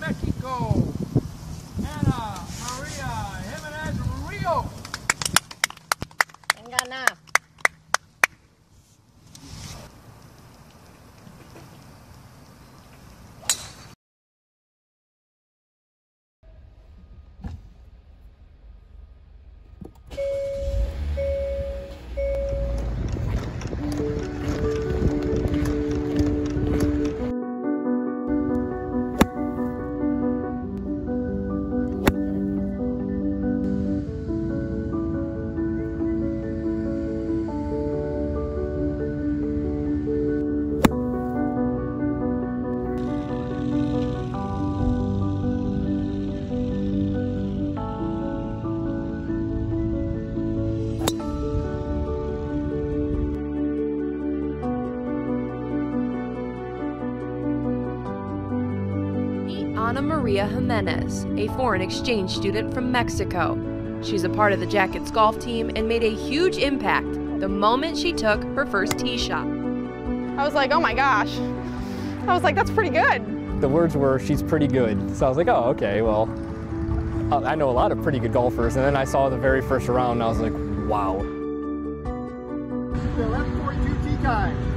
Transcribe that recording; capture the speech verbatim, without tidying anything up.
Mexico, Ana Maria Jimenez Rio. Engana. Ana Maria Jimenez, a foreign exchange student from Mexico. She's a part of the Jackets golf team and made a huge impact the moment she took her first tee shot. I was like, oh my gosh. I was like, that's pretty good. The words were, she's pretty good. So I was like, oh, okay, well, I know a lot of pretty good golfers. And then I saw the very first round and I was like, wow. eleven forty-two tee time.